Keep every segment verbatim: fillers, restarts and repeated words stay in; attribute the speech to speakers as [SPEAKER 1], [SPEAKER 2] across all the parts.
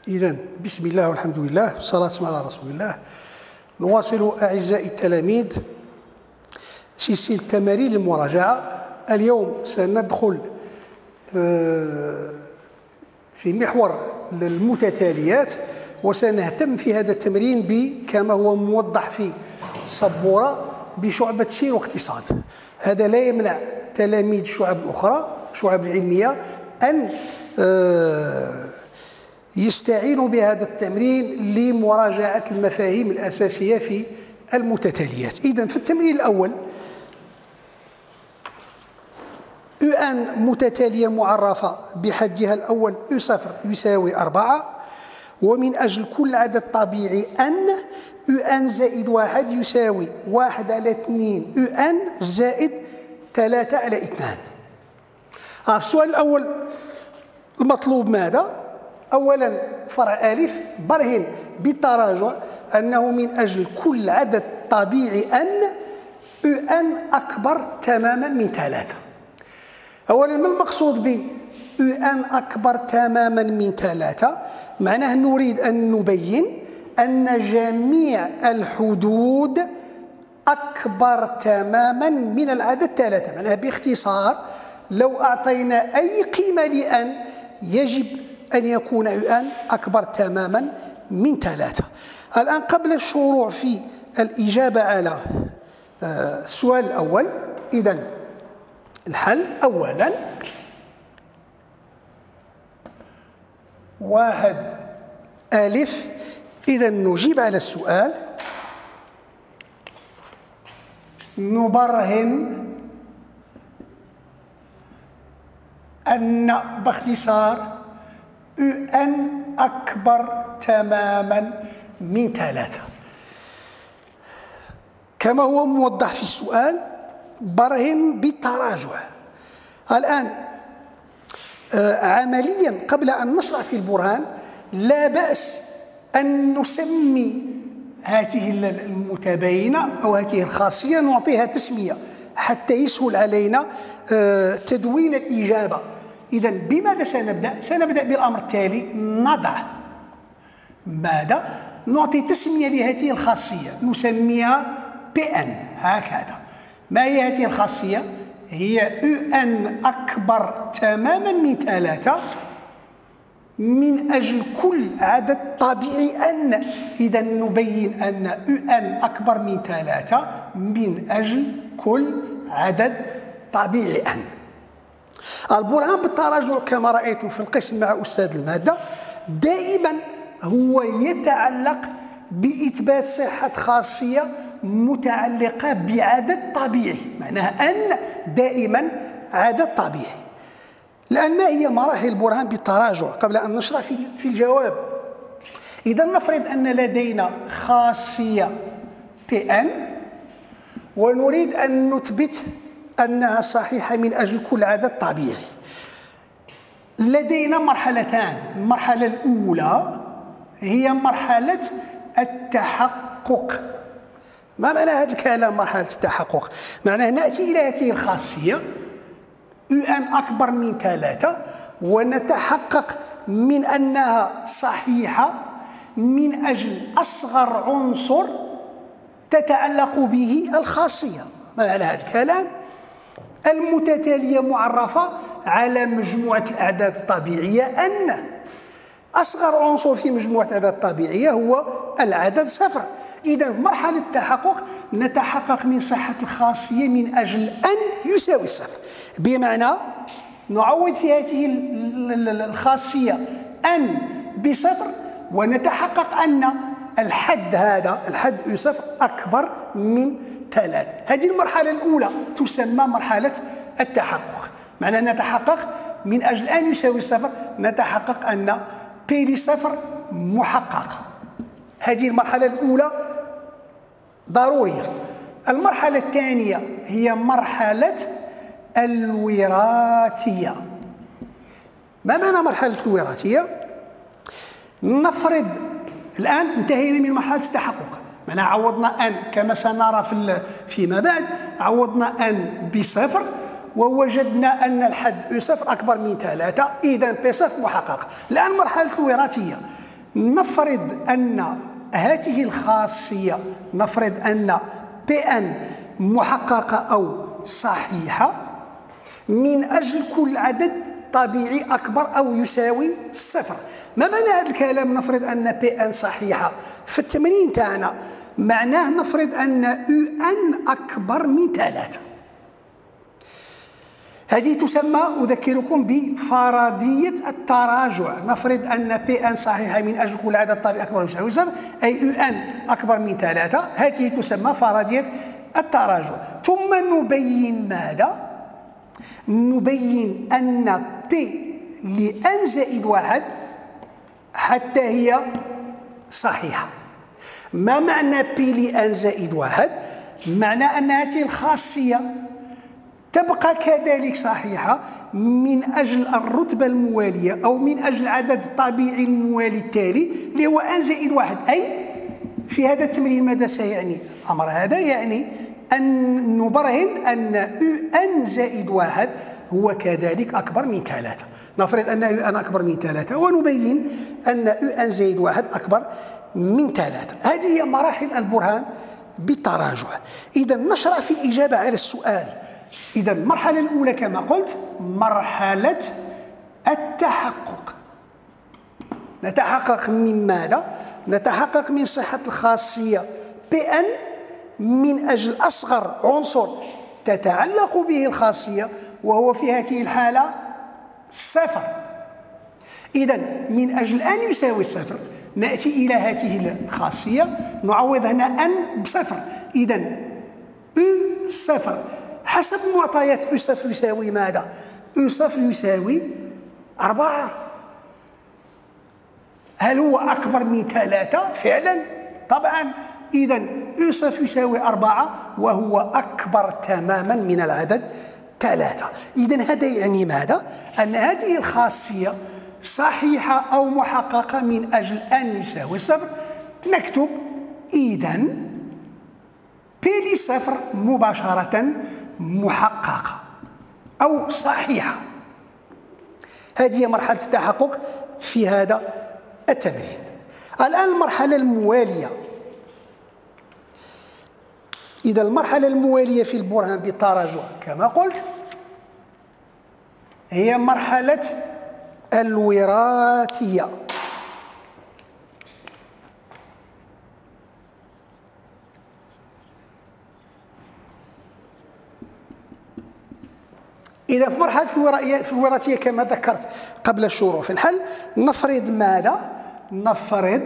[SPEAKER 1] إذن بسم الله والحمد لله والصلاة على رسول الله. نواصل أعزائي التلاميذ سلسلة تمارين المراجعة. اليوم سندخل في محور المتتاليات، وسنهتم في هذا التمرين كما هو موضح في السبورة بشعبة سين واقتصاد. هذا لا يمنع تلاميذ الشعب الأخرى الشعب العلمية أن يستعينوا بهذا التمرين لمراجعة المفاهيم الأساسية في المتتاليات. إذن في التمرين الأول يو أن متتالية معرفة بحدها الأول يو صفر يساوي أربعة، ومن أجل كل عدد طبيعي أن يو أن زائد واحد يساوي واحد على اثنين يو أن زائد ثلاثة على اثنان. في السؤال الأول المطلوب ماذا؟ أولا فرع ألف برهن بالتراجع أنه من أجل كل عدد طبيعي أن يو أن أكبر تماما من ثلاثة. أولا ما المقصود ب يو أن أكبر تماما من ثلاثة؟ معناه نريد أن نبين أن جميع الحدود أكبر تماما من العدد ثلاثة. معناه باختصار لو أعطينا أي قيمة لأن يجب أن يكون يو أن أكبر تماما من ثلاثة. الآن قبل الشروع في الإجابة على السؤال الأول، إذن الحل أولا واحد ألف. إذن نجيب على السؤال، نبرهن أن باختصار يو أن أكبر تماما من ثلاثة كما هو موضح في السؤال. برهن بالتراجع. الآن عمليا قبل أن نشرع في البرهان لا بأس أن نسمي هذه المتباينة أو هذه الخاصية نعطيها تسمية حتى يسهل علينا تدوين الإجابة. إذن بماذا سنبدأ؟ سنبدأ بالأمر التالي، نضع ماذا؟ نعطي تسمية لهذه الخاصية نسميها بي أن. هكذا. ما هي هذه الخاصية؟ هي يو أن أكبر تماما من ثلاثة من أجل كل عدد طبيعي أن. إذا نبين أن يو أن أكبر من ثلاثة من أجل كل عدد طبيعي أن. البرهان بالتراجع كما رأيتم في القسم مع أستاذ المادة دائما هو يتعلق بإثبات صحة خاصية متعلقة بعدد طبيعي. معناها أن دائما عدد طبيعي. الآن ما هي مراحل البرهان بالتراجع قبل أن نشرع في الجواب؟ إذا نفرض أن لدينا خاصية بي أن ونريد أن نثبت أنها صحيحة من أجل كل عدد طبيعي. لدينا مرحلتان. المرحلة الأولى هي مرحلة التحقق. ما معنى هذا الكلام مرحلة التحقق؟ معناه نأتي إلى هذه الخاصية يو أن أكبر من ثلاثة ونتحقق من أنها صحيحة من أجل أصغر عنصر تتعلق به الخاصية. ما معنى هذا الكلام؟ المتتالية معرفة على مجموعة الأعداد الطبيعية أن أصغر عنصر في مجموعة الأعداد الطبيعية هو العدد صفر. إذا في مرحلة التحقق نتحقق من صحة الخاصية من أجل أن يساوي الصفر، بمعنى نعوض في هذه الخاصية أن بصفر ونتحقق أن الحد هذا الحد يو صفر أكبر من ثلاثة. هذه المرحلة الأولى تسمى مرحلة التحقق. معنى نتحقق من أجل أن يساوي صفر نتحقق أن بي لصفر محققة. هذه المرحلة الأولى ضرورية. المرحلة الثانية هي مرحلة الوراثية. ما معنى مرحلة الوراثية؟ نفرض الآن انتهينا من مرحلة التحقق. معناها عوضنا أن كما سنرى في فيما بعد عوضنا أن بصفر ووجدنا أن الحد يو صفر أكبر من ثلاثة. إذا بي صفر محقق. الآن مرحلة الوراثية نفرض أن هذه الخاصية، نفرض أن بي أن محققة أو صحيحة من أجل كل عدد طبيعي أكبر أو يساوي صفر. ما معنى هذا الكلام؟ نفرض أن بي أن صحيحة في التمرين تاعنا، معناه نفرض أن يو أن أكبر من ثلاثة. هذه تسمى، أذكركم، بفرضية التراجع. نفرض أن بي أن صحيحة من أجل كل عدد طبيعي أكبر أو يساوي صفر، أي يو أن أكبر من ثلاثة. هذه تسمى فرضية التراجع. ثم نبين ماذا؟ نبين أن بي لأن زائد واحد حتى هي صحيحة. ما معنى بي لأن زائد واحد؟ معنى أن هذه الخاصية تبقى كذلك صحيحة من أجل الرتبة الموالية أو من أجل العدد الطبيعي الموالي التالي اللي هو أن زائد واحد. أي في هذا التمرين ماذا سيعني الأمر هذا؟ يعني أن نبرهن أن يو أن زائد واحد هو كذلك أكبر من ثلاثة. نفرض أن يو أن أكبر من ثلاثة ونبين أن يو أن زائد واحد أكبر من ثلاثة. هذه هي مراحل البرهان بالتراجع. إذا نشرع في الإجابة على السؤال. إذا المرحلة الأولى كما قلت مرحلة التحقق. نتحقق من ماذا؟ نتحقق من صحة الخاصية بي أن من أجل أصغر عنصر تتعلق به الخاصية، وهو في هذه الحالة صفر. إذا من أجل أن يساوي صفر نأتي إلى هذه الخاصية نعوض هنا أن بصفر. إذا أو صفر حسب معطيات أو صفر يساوي ماذا؟ أو صفر يساوي أربعة. هل هو أكبر من ثلاثة؟ فعلا طبعا. إذا أو صفر يساوي أربعة وهو أكبر تماما من العدد ثلاثة. إذا هذا يعني ماذا؟ أن هذه الخاصية صحيحة أو محققة من أجل أن يساوي صفر. نكتب إذا بي لصفر مباشرة محققة أو صحيحة. هذه هي مرحلة التحقق في هذا التمرين. الآن المرحلة الموالية. إذا المرحلة الموالية في البرهان بالتراجع كما قلت هي مرحلة الوراثية. إذا في مرحلة الوراثية كما ذكرت قبل الشروع في الحل نفرض ماذا؟ نفرض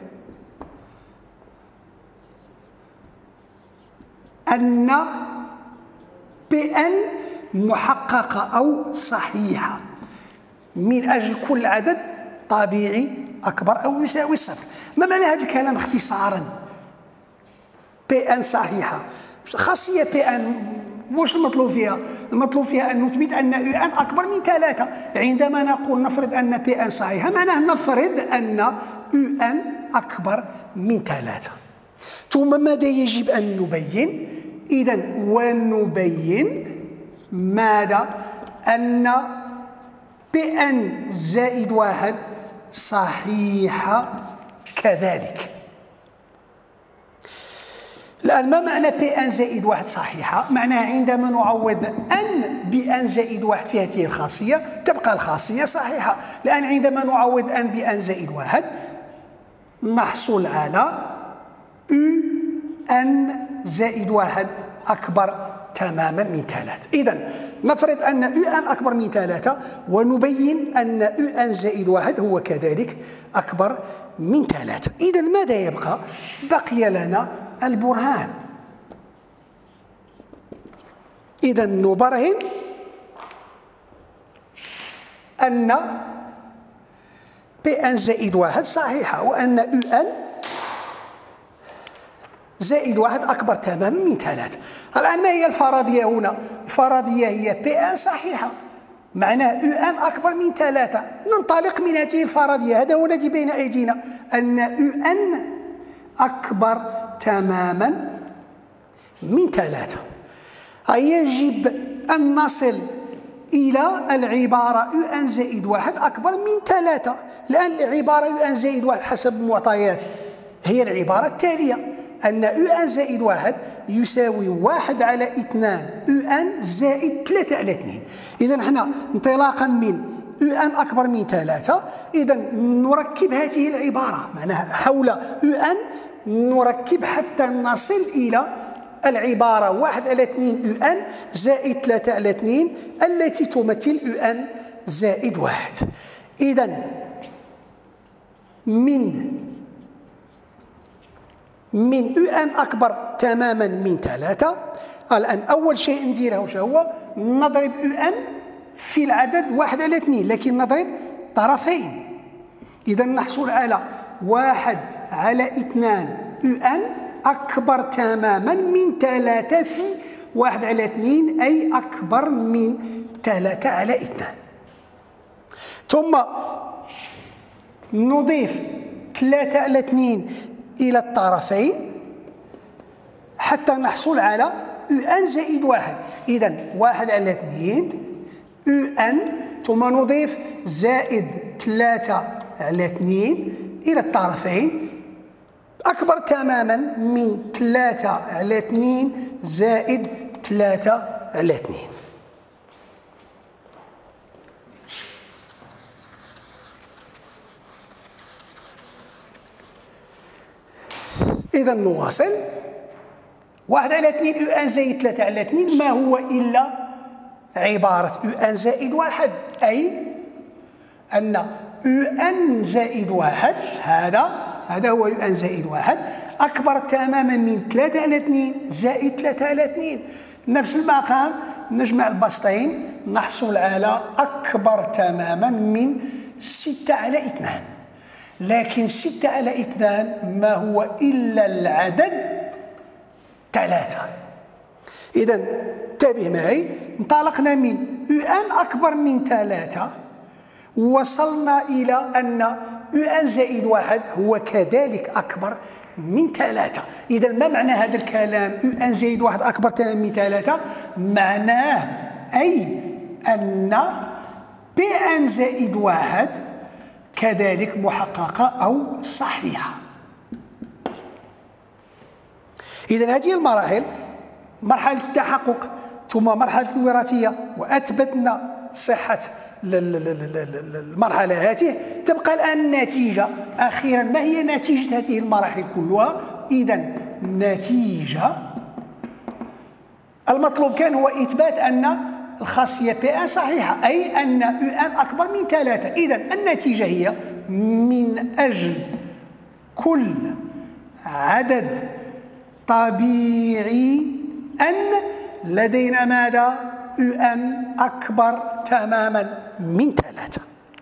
[SPEAKER 1] أن بي أن محققة أو صحيحة من أجل كل عدد طبيعي أكبر أو يساوي صفر. ما معنى هذا الكلام اختصارا؟ بي أن صحيحة، خاصية بي أن واش المطلوب فيها؟ المطلوب فيها أن نثبت أن يو أن أكبر من ثلاثة. عندما نقول نفرض أن بي أن صحيحة معناه نفرض أن يو أن أكبر من ثلاثة. ثم ماذا يجب أن نبين؟ إذا ونبين ماذا؟ أن بي أن زائد واحد صحيحة كذلك. الآن ما معنى بي أن زائد واحد صحيحة؟ معناها عندما نعوض أن بأن زائد واحد في هذه الخاصية تبقى الخاصية صحيحة. الآن عندما نعوض أن بأن زائد واحد نحصل على أو أن زائد واحد أكبر تماما من ثلاثة. إذا نفرض أن أو أن أكبر من ثلاثة ونبين أن أو أن زائد واحد هو كذلك أكبر من ثلاثة. إذا ماذا يبقى؟ بقي لنا البرهان. إذا نبرهن أن بي أن زائد واحد صحيحة وأن أو أن زائد واحد أكبر تماما من ثلاثة. الآن ما هي الفرضية هنا؟ الفرضية هي بي أن صحيحة معناه أو أن أكبر من ثلاثة. ننطلق من هذه الفرضية، هذا هو الذي بين أيدينا، أن أو أن أكبر تماما من ثلاثة. يجب أن نصل إلى العبارة يو أن زائد واحد أكبر من ثلاثة، لأن العبارة يو أن زائد واحد حسب المعطيات هي العبارة التالية، أن يو أن زائد واحد يساوي واحد على اثنان يو أن زائد ثلاثة على اثنين. إذا حنا انطلاقا من يو أن أكبر من ثلاثة، إذا نركب هذه العبارة، معناها حول يو أن نركب حتى نصل إلى العبارة واحد على اثنين يو أن زائد ثلاثة على اثنين التي تمثل يو أن زائد واحد. إذا من من يو أن أكبر تماما من ثلاثة، الآن أول شيء نديره وش هو؟ نضرب يو أن في العدد واحد على اثنين، لكن نضرب طرفين. إذا نحصل على واحد على اثنان يو أن أكبر تماما من ثلاثة في واحد على اثنين، أي أكبر من ثلاثة على اثنان. ثم نضيف ثلاثة على اثنين إلى الطرفين حتى نحصل على يو أن زائد واحد. إذا واحد على اثنين يو أن ثم نضيف زائد ثلاثة على اثنين إلى الطرفين أكبر تماما من ثلاثة على اثنين زائد ثلاثة على اثنين. إذا نواصل. واحد على اثنين يو أن زائد ثلاثة على اثنين ما هو إلا عبارة يو أن زائد واحد، أي أن يو أن زائد واحد هذا هذا هو يو أن زائد واحد أكبر تماما من ثلاثة على اثنين زائد ثلاثة على اثنين. نفس المقام نجمع البسطين نحصل على أكبر تماما من ستة على اثنان، لكن ستة على اثنان ما هو إلا العدد ثلاثة. إذا انتبه معي، انطلقنا من يو أن أكبر من ثلاثة وصلنا إلى أن يو أن زائد واحد هو كذلك أكبر من ثلاثة. إذا ما معنى هذا الكلام يو أن زائد واحد أكبر تماما من ثلاثة؟ معناه أي أن بي أن زائد واحد كذلك محققة أو صحيحة. إذا هذه المراحل، مرحلة التحقق ثم مرحلة الوراثية، وأثبتنا صحة المرحلة هذه، تبقى الآن النتيجة. أخيرا ما هي نتيجة هذه المراحل كلها؟ إذا النتيجة المطلوب كان هو إثبات أن الخاصية بي أن صحيحة، أي أن يو أن أكبر من ثلاثة. إذا النتيجة هي من أجل كل عدد طبيعي أن لدينا ماذا؟ يو أن أكبر تماما من ثلاثة.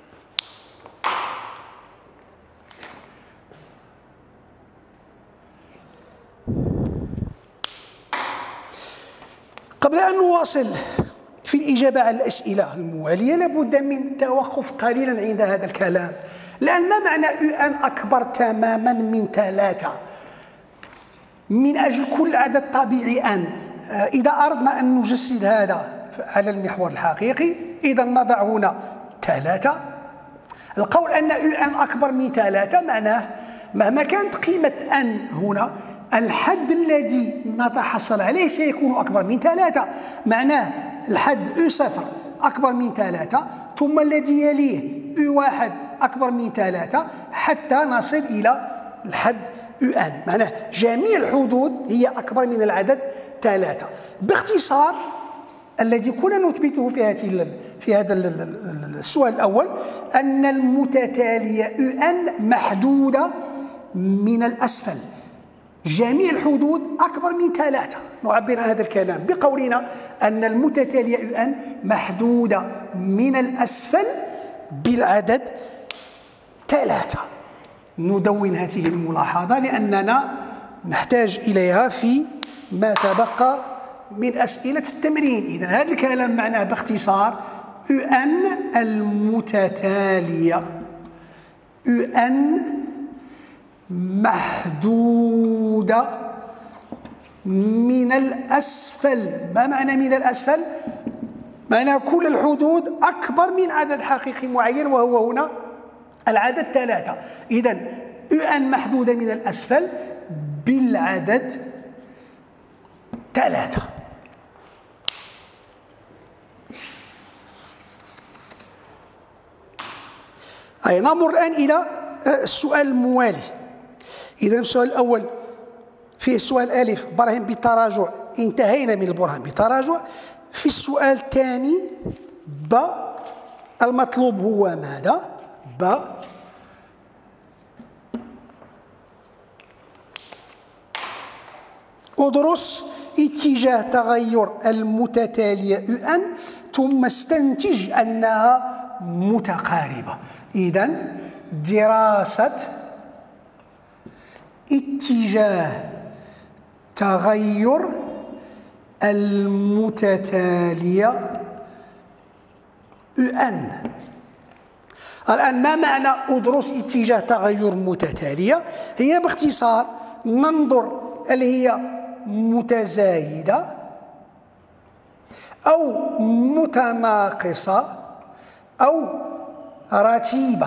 [SPEAKER 1] قبل أن نواصل في الإجابة على الأسئلة الموالية لابد من التوقف قليلا عند هذا الكلام، لأن ما معنى يو أن أكبر تماما من ثلاثة؟ من أجل كل عدد طبيعي أن، إذا أردنا أن نجسد هذا على المحور الحقيقي، إذا نضع هنا ثلاثة. القول أن يو أن أكبر من ثلاثة معناه مهما كانت قيمة أن هنا الحد الذي نتحصل عليه سيكون أكبر من ثلاثة. معناه الحد يو صفر أكبر من ثلاثة، ثم الذي يليه يو واحد أكبر من ثلاثة حتى نصل إلى الحد يو أن. معناه جميع الحدود هي أكبر من العدد ثلاثة. باختصار الذي كنا نثبته في هذه في هذا السؤال الأول أن المتتالية يو أن محدودة من الأسفل، جميع الحدود أكبر من ثلاثة. نعبر عن هذا الكلام بقولنا أن المتتالية يو أن محدودة من الأسفل بالعدد ثلاثة. ندون هذه الملاحظة لأننا نحتاج إليها في ما تبقى من أسئلة التمرين. إذن هذا الكلام معناه باختصار يو أن المتتالية يو أن محدودة من الأسفل. ما معنى من الأسفل؟ معناها كل الحدود أكبر من عدد حقيقي معين، وهو هنا العدد ثلاثة. إذا يو أن محدودة من الأسفل بالعدد ثلاثة. أي نمر الآن إلى السؤال الموالي. إذا السؤال الأول فيه السؤال ألف براهين بالتراجع، انتهينا من البرهان بالتراجع. في السؤال الثاني ب المطلوب هو ماذا؟ ب ادرس اتجاه تغير المتتالية يو أن ثم استنتج أنها متقاربة. إذن دراسة اتجاه تغير المتتالية يو أن. الآن ما معنى أدرس اتجاه تغير متتالية؟ هي باختصار ننظر هل هي متزايدة أو متناقصة أو رتيبة.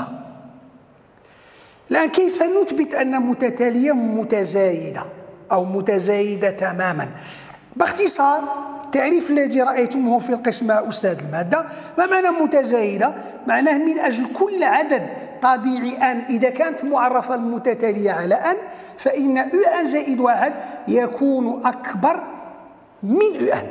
[SPEAKER 1] الآن كيف نثبت أن متتالية متزايدة أو متزايدة تماما؟ باختصار التعريف الذي رأيتموه في القسم مع أستاذ المادة، ما معنى متزايدة؟ معناه من أجل كل عدد طبيعي أن إذا كانت معرفة المتتالية على أن، فإن يو أن زائد واحد يكون أكبر من يو أن.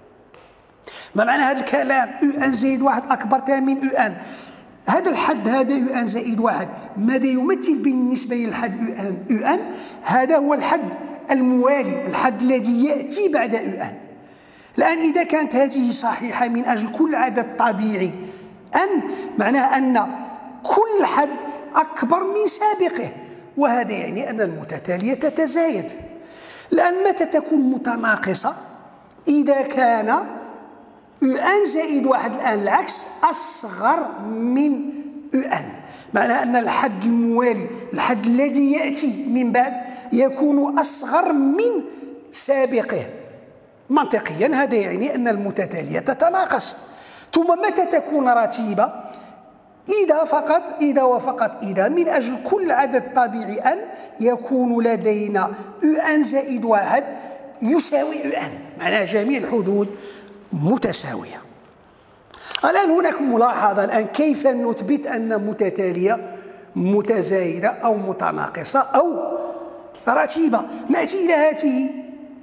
[SPEAKER 1] ما معنى هذا الكلام؟ يو أن زائد واحد أكبر من يو أن. هذا الحد هذا يو أن زائد واحد ماذا يمثل بالنسبة للحد يو أن؟ يو أن هذا هو الحد الموالي، الحد الذي يأتي بعد يو أن. الآن إذا كانت هذه صحيحة من أجل كل عدد طبيعي أن، معناه أن كل حد أكبر من سابقه، وهذا يعني أن المتتالية تتزايد. الآن متى تكون متناقصة؟ إذا كان يو أن زائد واحد الآن العكس أصغر من يو أن، معناه أن الحد الموالي، الحد الذي يأتي من بعد، يكون أصغر من سابقه. منطقيا هذا يعني أن المتتالية تتناقص. ثم متى تكون رتيبة؟ إذا فقط إذا وفقط إذا من أجل كل عدد طبيعي أن يكون لدينا يو أن زائد واحد يساوي يو أن، معناها جميع الحدود متساوية. الآن هناك ملاحظة، الآن كيف نثبت أن متتالية متزايدة أو متناقصة أو رتيبة؟ نأتي إلى هذه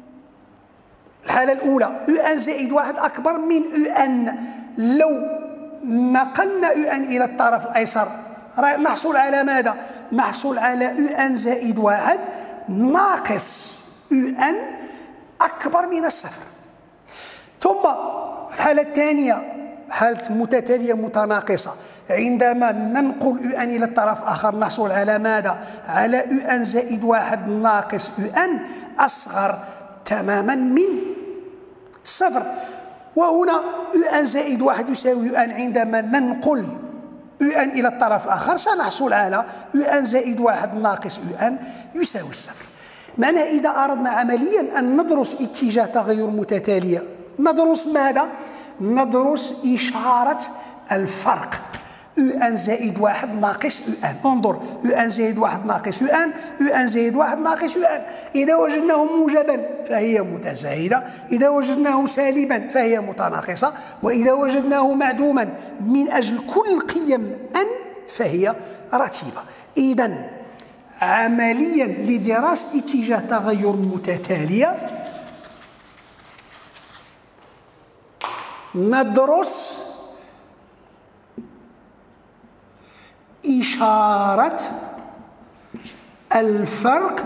[SPEAKER 1] الحالة الأولى، يو أن زائد واحد أكبر من يو أن. لو نقلنا يو أن إلى الطرف الأيسر نحصل على ماذا؟ نحصل على يو أن زائد واحد ناقص يو أن أكبر من الصفر. ثم في الحالة الثانية حالة متتالية متناقصة، عندما ننقل يو أن إلى الطرف الآخر نحصل على ماذا؟ على يو أن زائد واحد ناقص يو أن أصغر تماما من صفر. وهنا يو أن زائد واحد يساوي يو أن، عندما ننقل يو أن إلى الطرف الآخر سنحصل على يو أن زائد واحد ناقص يو أن يساوي الصفر. معناه إذا أردنا عمليا أن ندرس اتجاه تغير متتالية، ندرس ماذا؟ ندرس إشارة الفرق. يو أن زائد واحد ناقص يو أن. انظر، يو أن زائد واحد ناقص يو أن، يو أن زائد واحد ناقص يو أن. إذا وجدناه موجبا فهي متزايدة، إذا وجدناه سالبا فهي متناقصة، وإذا وجدناه معدوما من أجل كل قيم أن فهي رتيبة. إذن عمليا لدراسة اتجاه تغير متتالية ندرس إشارة الفرق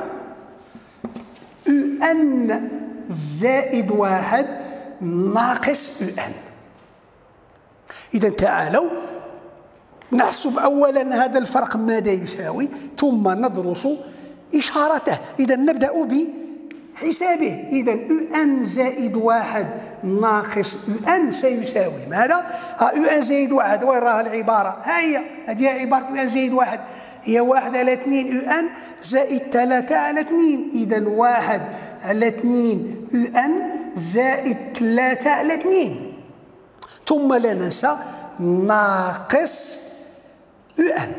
[SPEAKER 1] يو أن زائد واحد ناقص يو أن. إذا تعالوا نحسب أولا هذا الفرق ماذا يساوي، ثم ندرس إشارته. إذا نبدأ بحسابه. إذا يو أن زائد واحد ناقص يو أن سيساوي ماذا؟ ها يو أن زائد واحد، وين راها العبارة؟ ها هي، هذه عبارة يو أن زائد واحد، هي واحد على اثنين يو أن زائد ثلاثة على اثنين. إذا واحد على اثنين يو أن زائد ثلاثة على اثنين. ثم لا ننسى ناقص يو ان.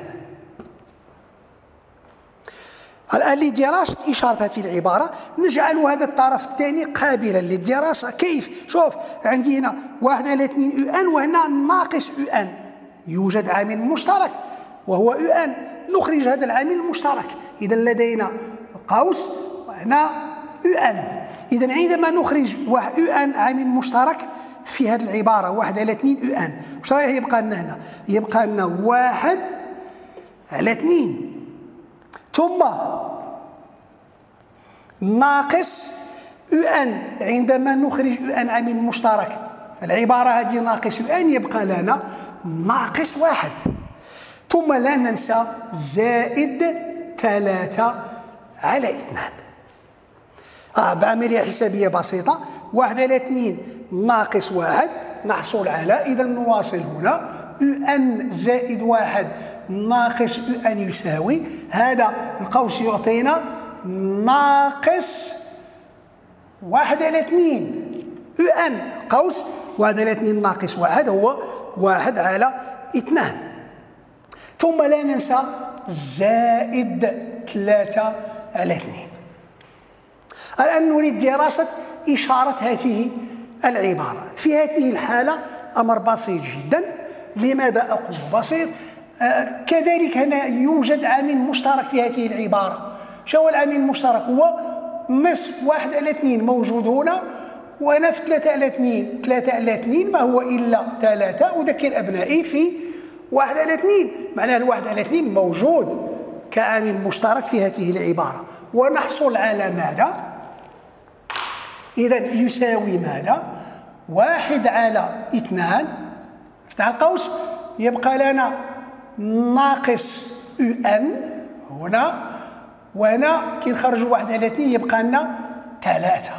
[SPEAKER 1] الآن لدراسة إشارة هذه العبارة نجعل هذا الطرف الثاني قابلا للدراسة. كيف؟ شوف، عندي هنا واحد على اثنين يو ان وهنا ناقص يو ان، يوجد عامل مشترك وهو يو ان، نخرج هذا العامل المشترك. إذا لدينا قوس وهنا يو ان. إذا عندما نخرج يو ان عامل مشترك في هذه العبارة واحد على اثنين يو ان، واش راح يبقى لنا هنا؟ يبقى لنا واحد على اثنين ثم ناقص يو ان. عندما نخرج يو ان عامل مشترك فالعبارة هذه ناقص يو ان يبقى لنا ناقص واحد، ثم لا ننسى زائد ثلاثة على اثنان. آه بعملية حسابية بسيطة، واحد على اثنين ناقص واحد نحصل على، إذا نواصل هنا يو ان زائد واحد ناقص يو ان يساوي، هذا القوس يعطينا ناقص واحد على اثنين يو ان، قوس واحد على اثنين ناقص واحد هو واحد على اثنان، ثم لا ننسى زائد ثلاثة على اثنين. الآن نريد دراسة إشارة هذه العبارة. في هذه الحالة أمر بسيط جدا. لماذا أقول بسيط؟ آه كذلك هنا يوجد عامل مشترك في هذه العبارة. شو هو العامل المشترك؟ هو نصف واحد على اثنين موجود هنا، وأنا في ثلاثة على اثنين، ثلاثة على اثنين ما هو إلا ثلاثة. أذكر أبنائي في واحد على اثنين، معناه الواحد على اثنين موجود كعامل مشترك في هذه العبارة، ونحصل على ماذا؟ إذا يساوي ماذا؟ واحد على اثنان، افتح القوس، يبقى لنا ناقص يو ان هنا، وهنا كي نخرجوا واحد على اثنين يبقى لنا ثلاثة.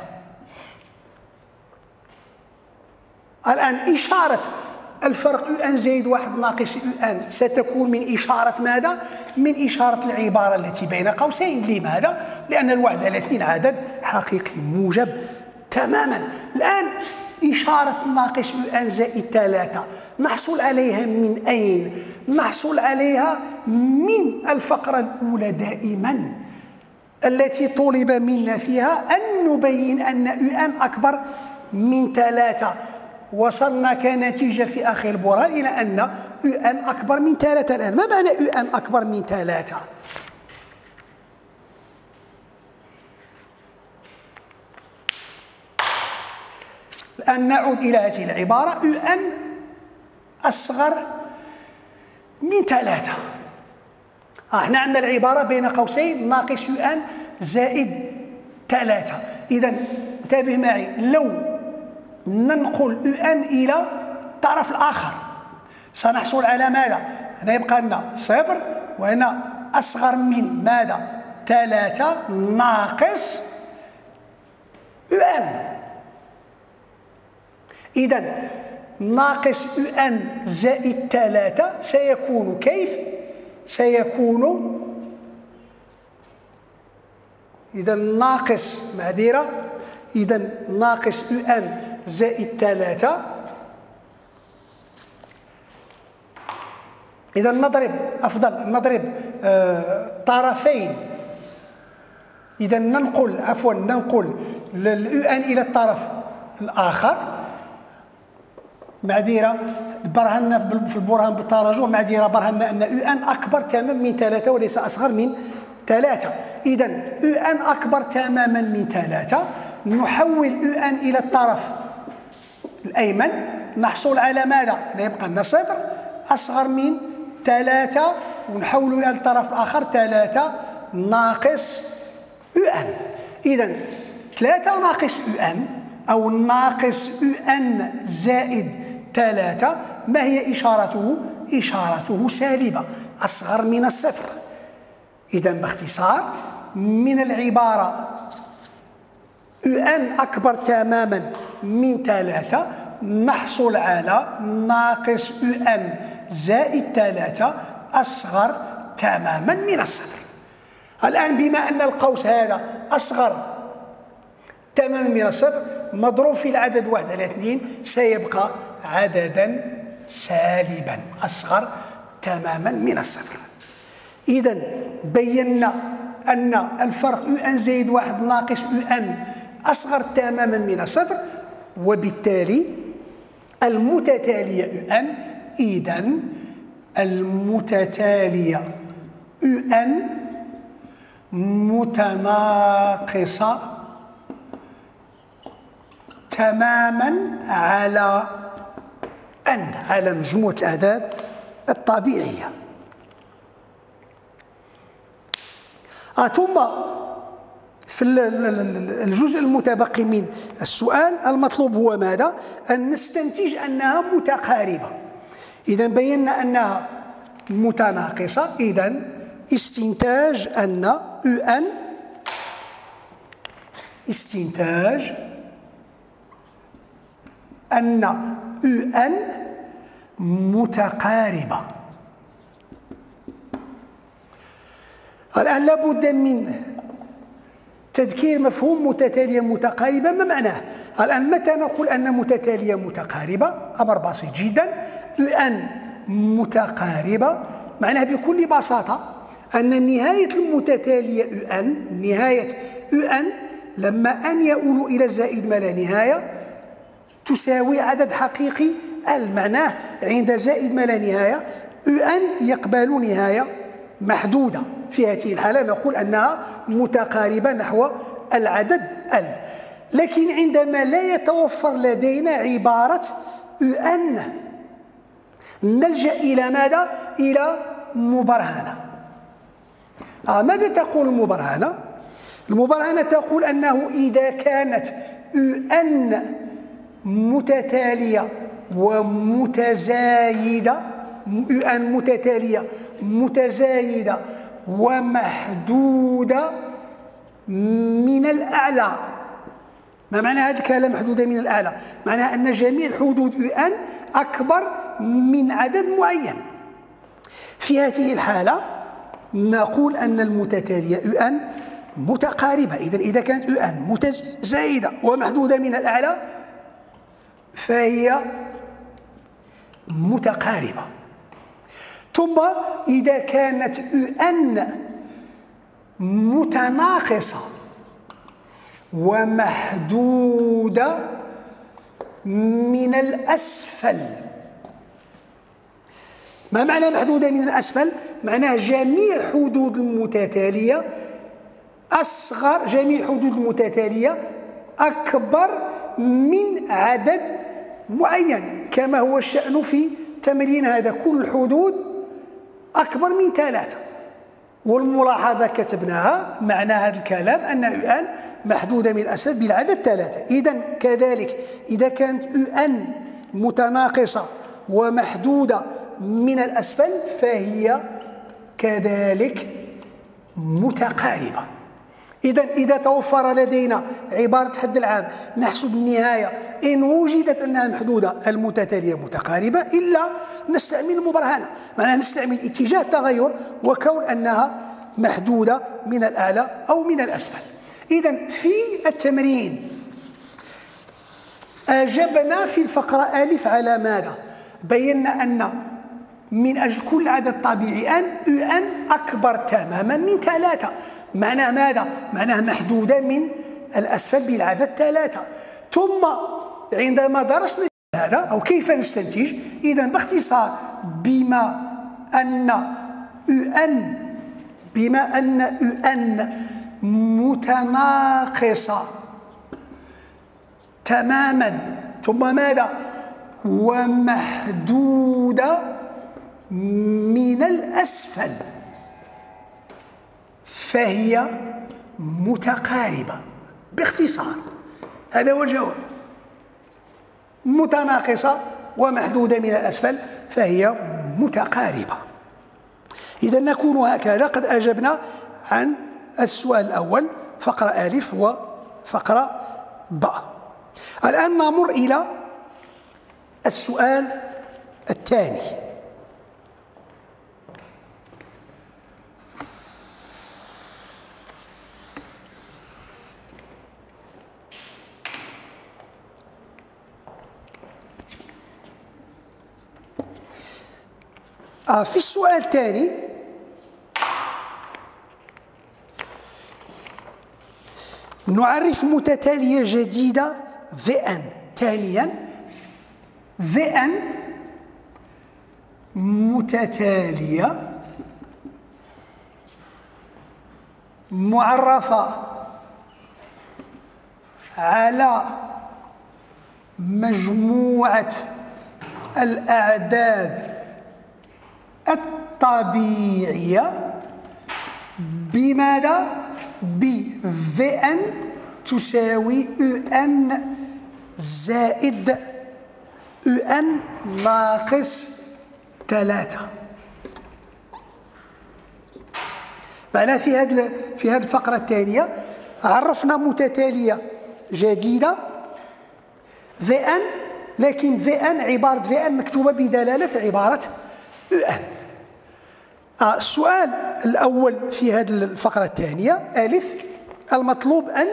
[SPEAKER 1] الآن إشارة الفرق يو ان زائد واحد ناقص يو ان ستكون من إشارة ماذا؟ من إشارة العبارة التي بين قوسين. لماذا؟ لأن الواحد على اثنين عدد حقيقي موجب تماما. الآن إشارة ناقص يو ان زائد ثلاثة نحصل عليها من أين؟ نحصل عليها من الفقرة الأولى دائما التي طلب منا فيها أن نبين أن يو ان أكبر من ثلاثة. وصلنا كنتيجة في آخر البرهان إلى أن يو ان أكبر من ثلاثة. الآن ما معنى يو ان أكبر من ثلاثة؟ الآن نعود إلى هذه العبارة، يو ان أصغر من ثلاثة. احنا عندنا العبارة بين قوسين ناقص يو ان زائد ثلاثة. إذا انتبه معي، لو ننقل يو ان إلى الطرف الآخر سنحصل على ماذا؟ هنا يبقى لنا صفر، وهنا أصغر من ماذا؟ ثلاثة ناقص يو ان. إذا ناقص يو ان زائد ثلاثة سيكون كيف؟ سيكون إذا ناقص معذرة إذا ناقص يو ان زائد ثلاثة. إذا نضرب أفضل نضرب آه طرفين. إذا ننقل عفوا ننقل اليو ان إلى الطرف الآخر. معذرة برهنا في البرهان بالتراجع، معذرة برهنا أن يو ان أكبر تماما من ثلاثة وليس أصغر من ثلاثة. إذا يو ان أكبر تماما من ثلاثة، نحول يو ان إلى الطرف الأيمن نحصل على ماذا؟ يبقى لنا صفر أصغر من ثلاثة، ونحول إلى الطرف الآخر ثلاثة ناقص يو ان. إذا ثلاثة ناقص يو ان أو ناقص يو ان زائد ثلاثة، ما هي إشارته؟ إشارته سالبة أصغر من الصفر. إذا باختصار من العبارة يو ان أكبر تماما من ثلاثة نحصل على ناقص يو ان زائد ثلاثة أصغر تماما من الصفر. الآن بما أن القوس هذا أصغر تماما من الصفر مضروب في العدد واحد على اثنين سيبقى عددا سالبا أصغر تماما من الصفر. إذا بينا أن الفرق يو أن زائد واحد ناقص يو أن أصغر تماما من الصفر، وبالتالي المتتالية يو أن، إذا المتتالية يو أن متناقصة تماما على أن، على مجموعة الأعداد الطبيعية. آه ثم في الجزء المتبقي من السؤال المطلوب هو ماذا؟ أن نستنتج أنها متقاربة. إذا بينا أنها متناقصة، إذا استنتاج أن يو أن استنتاج أن يو أن متقاربة. الآن لابد من تذكير مفهوم متتالية متقاربة. ما معناه؟ الآن متى نقول أن متتالية متقاربة؟ أمر بسيط جدا. يو أن متقاربة معناه بكل بساطة أن نهاية المتتالية يو أن، نهاية يو أن لما أن يؤول إلى زائد ما لا نهاية تساوي عدد حقيقي ال. معناه عند زائد ما لا نهاية يو أن يقبل نهاية محدودة. في هذه الحالة نقول أنها متقاربة نحو العدد ال. لكن عندما لا يتوفر لدينا عبارة يو أن نلجأ إلى ماذا؟ إلى مبرهنة. آه ماذا تقول المبرهنة؟ المبرهنة تقول أنه إذا كانت يو أن متتالية ومتزايدة، يو أن متتالية متزايدة ومحدودة من الأعلى. ما معنى هذا الكلام محدودة من الأعلى؟ معناها أن جميع حدود يو أن أكبر من عدد معين. في هذه الحالة نقول أن المتتالية يو أن متقاربة. إذا إذا كانت يو أن متزايدة ومحدودة من الأعلى فهي متقاربة. ثم إذا كانت يو أن متناقصة ومحدودة من الأسفل. ما معنى محدودة من الأسفل؟ معناها جميع حدود المتتالية أصغر، جميع حدود المتتالية أكبر من عدد معين، كما هو الشأن في تمرين هذا. كل الحدود أكبر من ثلاثة. والملاحظة كتبناها معنى هذا الكلام أن يو أن محدودة من الأسفل بالعدد ثلاثة. إذا كذلك إذا كانت يو أن متناقصة ومحدودة من الأسفل فهي كذلك متقاربة. إذا إذا توفر لدينا عبارة الحد العام نحسب النهاية إن وجدت أنها محدودة المتتالية متقاربة، إلا نستعمل المبرهنة، معناها نستعمل اتجاه التغير وكون أنها محدودة من الأعلى أو من الأسفل. إذا في التمرين أجبنا في الفقرة ألف على ماذا؟ بينا أن من أجل كل عدد طبيعي أن يو أن أكبر تماما من ثلاثة. معناه ماذا؟ معناه محدودة من الأسفل بالعدد ثلاثة. ثم عندما درسنا هذا أو كيف نستنتج، إذا باختصار بما أن يو أن بما أن يو أن متناقصة تماما ثم ماذا؟ ومحدودة من الأسفل فهي متقاربة. باختصار هذا هو الجواب. متناقصة ومحدودة من الأسفل فهي متقاربة. إذا نكون هكذا قد أجبنا عن السؤال الأول فقرة ألف وفقرة باء. الآن نمر إلى السؤال الثاني. آه في السؤال الثاني نعرف متتالية جديدة في ان. ثانيا في ان متتالية معرفة على مجموعة الأعداد الطبيعية بماذا؟ ب في ان تساوي او ان زائد او ان ناقص ثلاثة. معناها في هذه في هذه الفقرة الثانية عرفنا متتالية جديدة في ان، لكن في ان عبارة في ان مكتوبة بدلالة عبارة او ان. آه السؤال الأول في هذه الفقرة الثانية ألف، المطلوب أن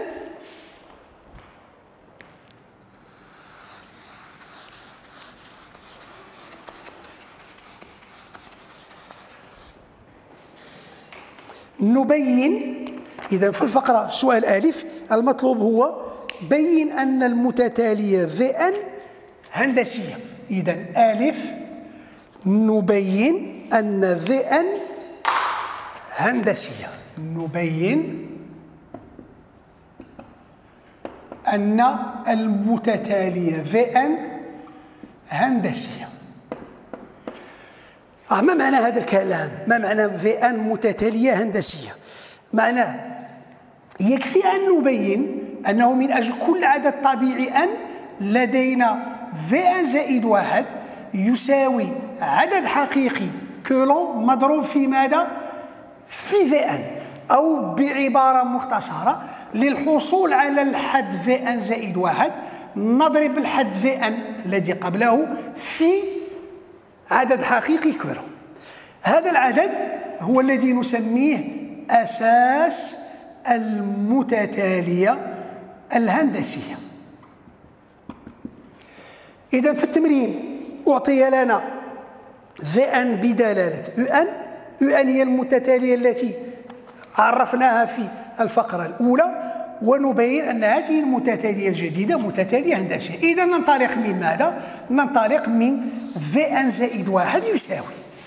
[SPEAKER 1] نبين. إذا في الفقرة السؤال ألف المطلوب هو بين أن المتتالية في ان هندسية. إذا ألف نبين أن في ان هندسية. نبين أن المتتالية في ان هندسية. آه ما معنى هذا الكلام؟ ما معنى في ان متتالية هندسية؟ معناه يكفي أن نبين أنه من أجل كل عدد طبيعي ان لدينا في ان زائد واحد يساوي عدد حقيقي كولون مضروب في ماذا؟ في في ان. أو بعبارة مختصرة للحصول على الحد في ان زائد واحد نضرب الحد في ان الذي قبله في عدد حقيقي كولون. هذا العدد هو الذي نسميه أساس المتتالية الهندسية. إذا في التمرين أعطي لنا في ان بدلالة او ان. او ان هي المتتالية التي عرفناها في الفقرة الأولى، ونبين أن هذه المتتالية الجديدة متتالية هندسية. إذا ننطلق من ماذا؟ ننطلق من في ان زائد واحد يساوي.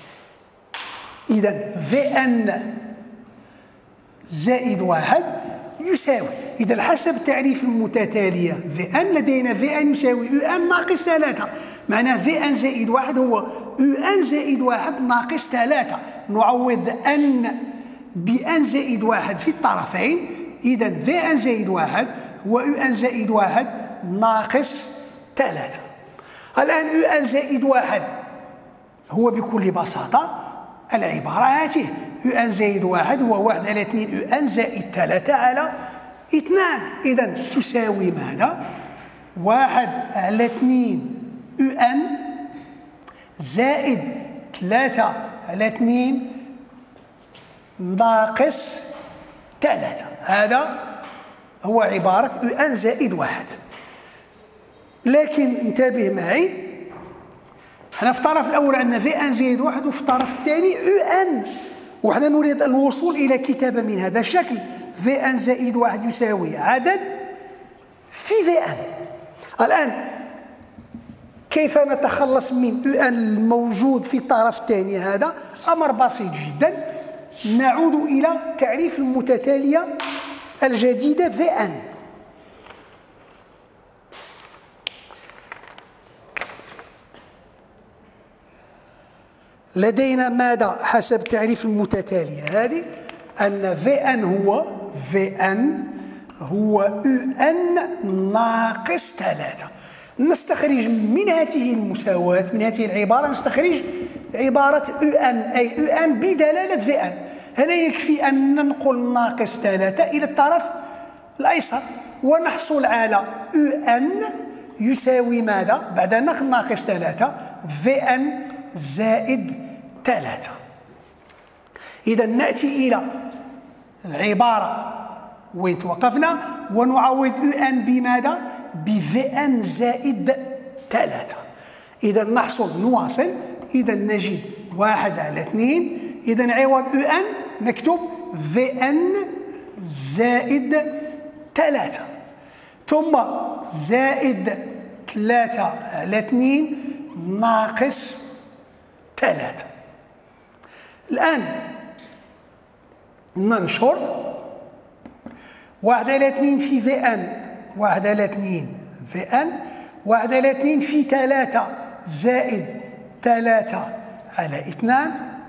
[SPEAKER 1] إذا في ان زائد واحد يساوي. إذا حسب تعريف المتتالية في ان لدينا في ان يساوي او ان ناقص ثلاثة. معناه في ان زائد واحد هو او ان زائد واحد ناقص ثلاثة. نعوض ان بان زائد واحد في الطرفين. إذا في ان زائد واحد هو او ان زائد واحد ناقص ثلاثة. الآن او ان زائد واحد هو بكل بساطة العبارة هاته. او ان زائد واحد هو واحد على اثنين او ان زائد ثلاثة على اثنان. إذا تساوي ماذا؟ واحد على اثنين او ان زائد ثلاثة على اثنين ناقص ثلاثة. هذا هو عبارة او ان زائد واحد. لكن انتبه معي، احنا في الطرف الأول عندنا في ان زائد واحد وفي الطرف الثاني او ان، وحنا نريد الوصول إلى كتابة من هذا الشكل. في ان زائد واحد يساوي عدد في في ان. الآن كيف نتخلص من او ان الموجود في الطرف الثاني؟ هذا أمر بسيط جدا. نعود إلى تعريف المتتالية الجديدة في ان. لدينا ماذا حسب تعريف المتتالية هذه؟ أن في ان هو في ان هو او ان ناقص ثلاثة. نستخرج من هذه المساواة، من هذه العبارة نستخرج عبارة او ان، أي او ان بدلالة في ان. هنا يكفي أن ننقل ناقص ثلاثة إلى الطرف الأيسر ونحصل على او ان يساوي ماذا؟ بعد نقل ناقص ثلاثة في ان زائد ثلاثة. إذا نأتي إلى العبارة وين توقفنا ونعوض او ان بماذا؟ بفي ان زائد ثلاثة. إذا نحصل نواصل. إذا نجد واحد على اثنين. إذا عوض أو أن نكتب في أن زائد ثلاثة، ثم زائد ثلاثة على اثنين ناقص ثلاثة. الآن ننشر واحد على اثنين في في أن، واحد على اثنين في أن، واحد على اثنين في ثلاثة زائد ثلاثة على اثنان،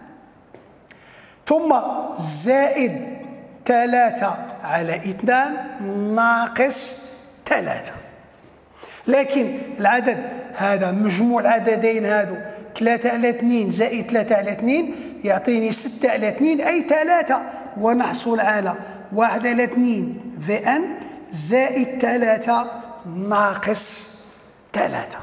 [SPEAKER 1] ثم زائد ثلاثة على اثنان ناقص ثلاثة. لكن العدد هذا مجموع العددين هادو ثلاثة على اثنين زائد ثلاثة على اثنين يعطيني ستة على اثنين أي ثلاثة، ونحصل على واحد على اثنين في أن زائد ثلاثة ناقص ثلاثة،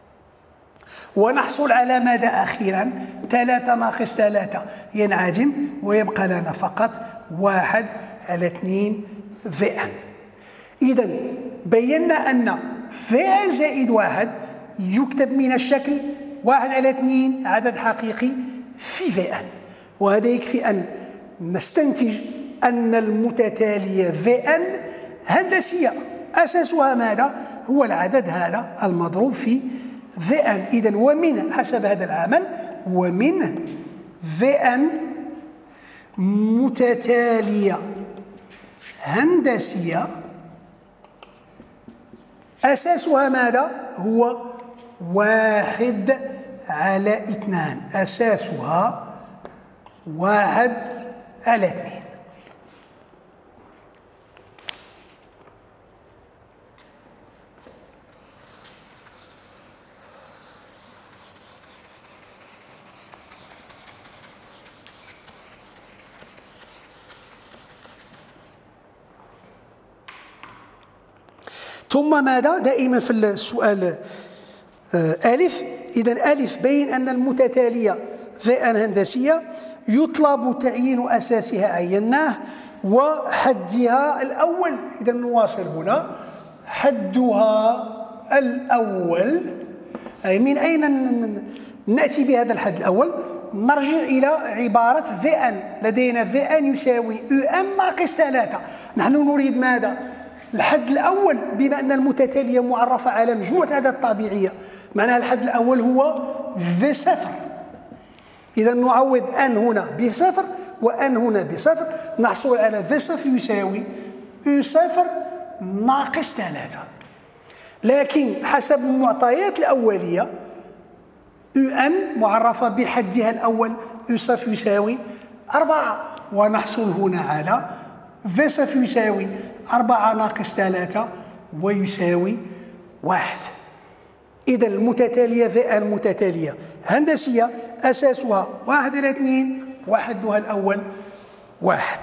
[SPEAKER 1] ونحصل على ماذا أخيرا؟ ثلاثة ناقص ثلاثة ينعدم ويبقى لنا فقط واحد على اثنين في أن. إذا بينا أن في أن زائد واحد يكتب من الشكل واحد على اثنين عدد حقيقي في في أن، وهذا يكفي أن نستنتج أن المتتالية في أن هندسية أساسها ماذا؟ هو العدد هذا المضروب في في أن. إذن ومن حسب هذا العمل ومن في أن متتالية هندسية أساسها ماذا؟ هو واحد على اثنان، أساسها واحد على اثنين. ثم ماذا؟ دائما في السؤال ألف، إذا ألف بين أن المتتالية في أن هندسية يطلب تعيين أساسها عيناه وحدها الأول. إذا نواصل هنا حدها الأول، أي من أين نأتي بهذا الحد الأول؟ نرجع إلى عبارة في أن، لدينا في أن يساوي أو أن ناقص ثلاثة. نحن نريد ماذا؟ الحد الأول، بما أن المتتالية معرفة على مجموعة أعداد طبيعية، معناها الحد الأول هو في صفر. إذا نعوض أن هنا بصفر وأن هنا بصفر، نحصل على في صفر يساوي أو صفر ناقص ثلاثة. لكن حسب المعطيات الأولية أو أن معرفة بحدها الأول أو صفر يساوي أربعة، ونحصل هنا على في صفر يساوي أربعة ناقص ثلاثة ويساوي واحد. إذا المتتالية في أن متتالية هندسية أساسها واحد إلى اثنين وحدها الأول واحد.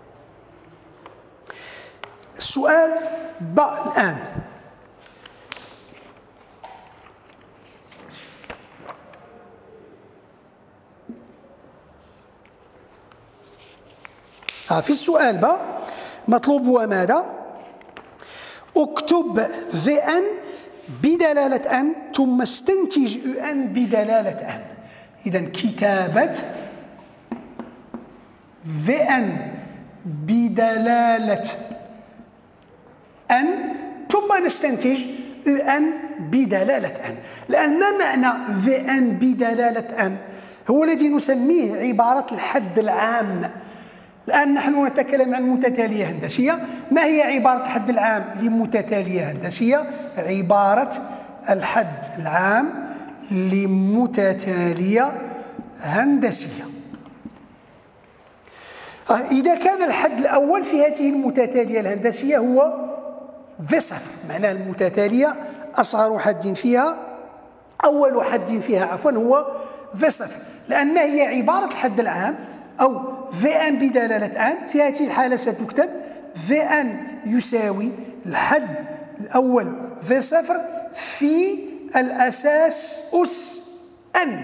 [SPEAKER 1] السؤال ب الآن، في السؤال ب مطلوب هو ماذا؟ اكتب في أن بدلالة أن ثم استنتج أن بدلالة أن. إذا كتابة في أن بدلالة أن ثم نستنتج أن بدلالة أن. الآن ما معنى في أن بدلالة أن؟ هو الذي نسميه عبارة الحد العام. الآن نحن نتكلم عن متتالية هندسية. ما هي عبارة الحد العام لمتتالية هندسية؟ عبارة الحد العام لمتتالية هندسية. إذا كان الحد الأول في هذه المتتالية الهندسية هو في صفر، معناه المتتالية أصغر حد فيها أول حد فيها عفوا هو في صفر. لأن ما هي عبارة الحد العام أو في أن بدلالة أن؟ في هذه الحالة ستكتب في أن يساوي الحد الأول في صفر في الأساس أس أن.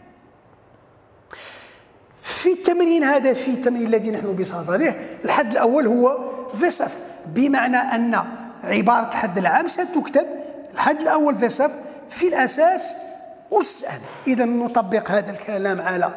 [SPEAKER 1] في التمرين هذا، في التمرين الذي نحن بصدده، الحد الأول هو في صفر، بمعنى أن عبارة الحد العام ستكتب الحد الأول في صفر في الأساس أس أن. إذا نطبق هذا الكلام على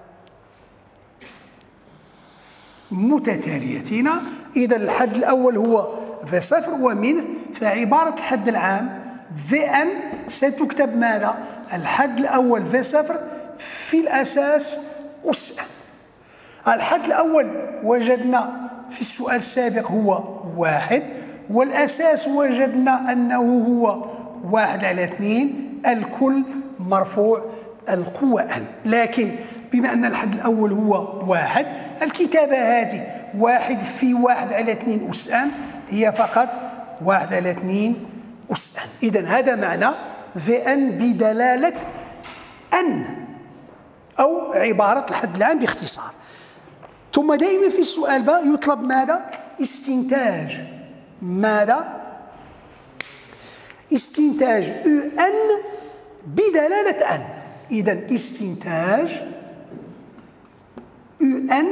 [SPEAKER 1] متتاليتنا. إذا الحد الأول هو في صفر، ومنه فعبارة الحد العام في أن ستكتب ماذا؟ الحد الأول في صفر في الأساس أس أن. الحد الأول وجدنا في السؤال السابق هو واحد، والأساس وجدنا أنه هو واحد على اثنين، الكل مرفوع القوة أن. لكن بما أن الحد الأول هو واحد، الكتابة هذه واحد في واحد على اثنين أس أن هي فقط واحد على اثنين أس أن. إذن هذا معنى في أن بدلالة أن، أو عبارة الحد العام باختصار. ثم دائما في السؤال بقى يطلب ماذا؟ استنتاج. ماذا؟ استنتاج أو أن بدلالة أن. إذن استنتاج أو أن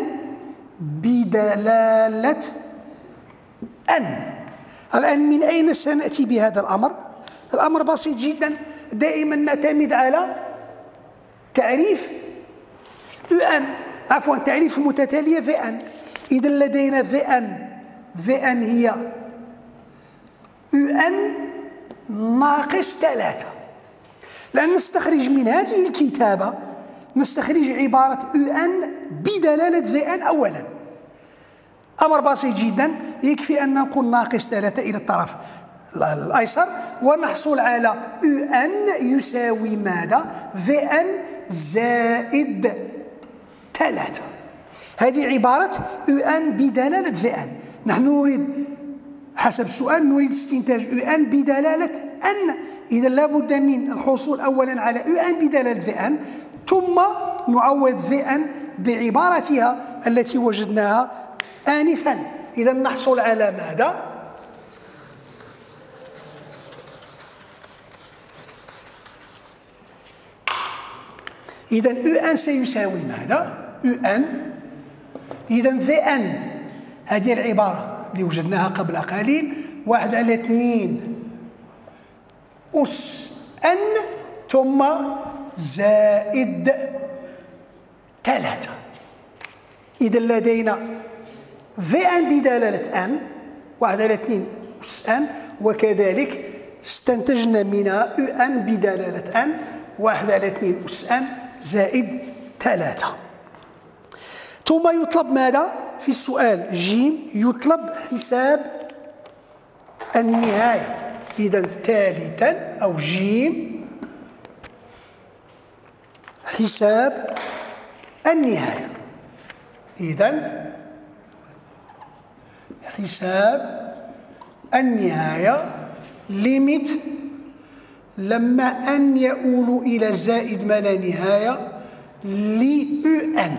[SPEAKER 1] بدلالة أن. الآن من أين سنأتي بهذا الأمر؟ الأمر بسيط جدا، دائما نعتمد على تعريف أو أن، عفوا تعريف المتتالية في أن. إذا لدينا في أن، في أن هي أو أن ناقص ثلاثة. لأن نستخرج من هذه الكتابة نستخرج عبارة أو أن بدلالة في أن أولا. أمر بسيط جدا، يكفي أن نقول ناقص ثلاثة إلى الطرف الأيسر ونحصل على أو أن يساوي ماذا؟ في أن زائد ثلاثة. هذه عبارة أو أن بدلالة في أن. نحن نريد حسب السؤال نريد استنتاج أو أن بدلالة أن. إذا لابد من الحصول أولا على أو أن بدلالة في أن، ثم نعوض في أن بعبارتها التي وجدناها آنفا. إذا نحصل على ماذا؟ إذا أو أن سيساوي ماذا؟ أو أن. إذا في أن هذه العبارة اللي وجدناها قبل قليل، واحد على اثنين أس أن ثم زائد ثلاثة. إذا لدينا في أن بدلالة أن، واحد على اثنين أس أن، وكذلك استنتجنا منها أو أن بدلالة أن، واحد على اثنين أس أن زائد ثلاثة. ثم يطلب ماذا؟ في السؤال جيم يطلب حساب النهاية. إذا ثالثا أو جيم حساب النهاية. إذا حساب النهاية ليميت لما أن يؤول إلى زائد ما لا نهاية ل أو أن.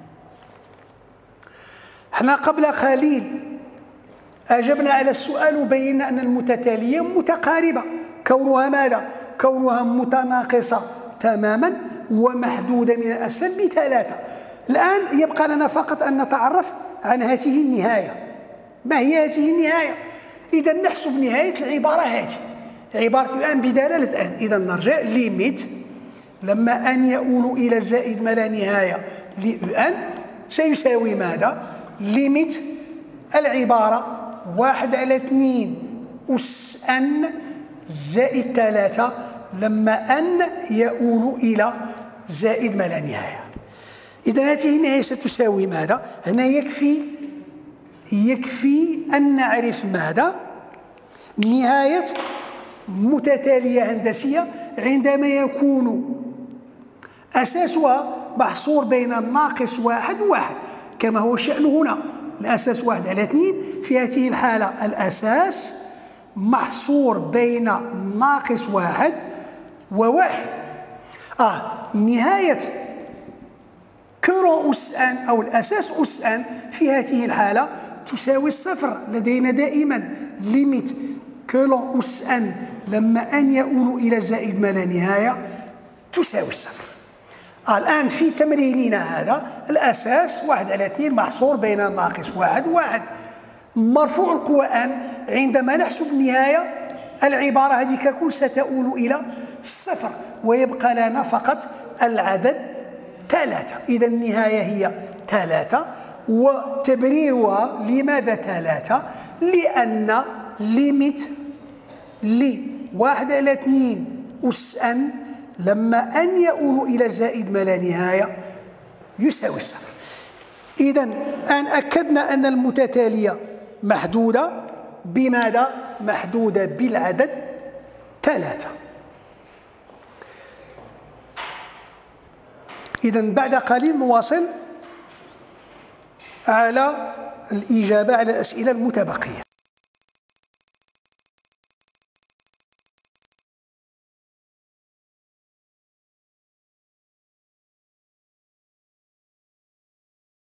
[SPEAKER 1] احنا قبل قليل أجبنا على السؤال وبينا أن المتتالية متقاربة، كونها ماذا؟ كونها متناقصة تماما ومحدودة من الأسفل بثلاثة. الآن يبقى لنا فقط أن نتعرف عن هذه النهاية. ما هي هذه النهاية؟ إذا نحسب نهاية العبارة هذه، عبارة أن بدلالة أن. إذا نرجع ليميت لما أن يؤول إلى زائد ما لا نهاية ل أن سيساوي ماذا؟ ليميت العبارة واحد على اثنين أس أن زائد ثلاثة لما أن يؤول إلى زائد ما لا نهاية. إذا هذه النهاية ستساوي ماذا؟ هنا يكفي يكفي أن نعرف ماذا؟ نهاية متتالية هندسية عندما يكون أساسها محصور بين الناقص واحد وواحد، كما هو الشأن هنا. الأساس واحد على اثنين، في هذه الحالة الأساس محصور بين ناقص واحد وواحد. آه نهاية كولون أس أن أو الأساس أس أن في هذه الحالة تساوي الصفر. لدينا دائما ليميت كولون أس أن لما أن يؤول إلى زائد ما لا نهاية تساوي الصفر. آه الآن في تمريننا هذا الأساس واحد على اثنين محصور بين الناقص واحد وواحد، مرفوع القوى أن. عندما نحسب النهاية العبارة هذه ككل ستؤول إلى صفر، ويبقى لنا فقط العدد ثلاثة. إذا النهاية هي ثلاثة. وتبريرها لماذا ثلاثة؟ لأن ليميت لواحد على اثنين أس أن لما أن يؤول إلى زائد ما لا نهاية يساوي الصفر. إذا أن أكدنا أن المتتالية محدودة بماذا؟ محدودة بالعدد ثلاثة. إذا بعد قليل نواصل على الإجابة على الأسئلة المتبقية.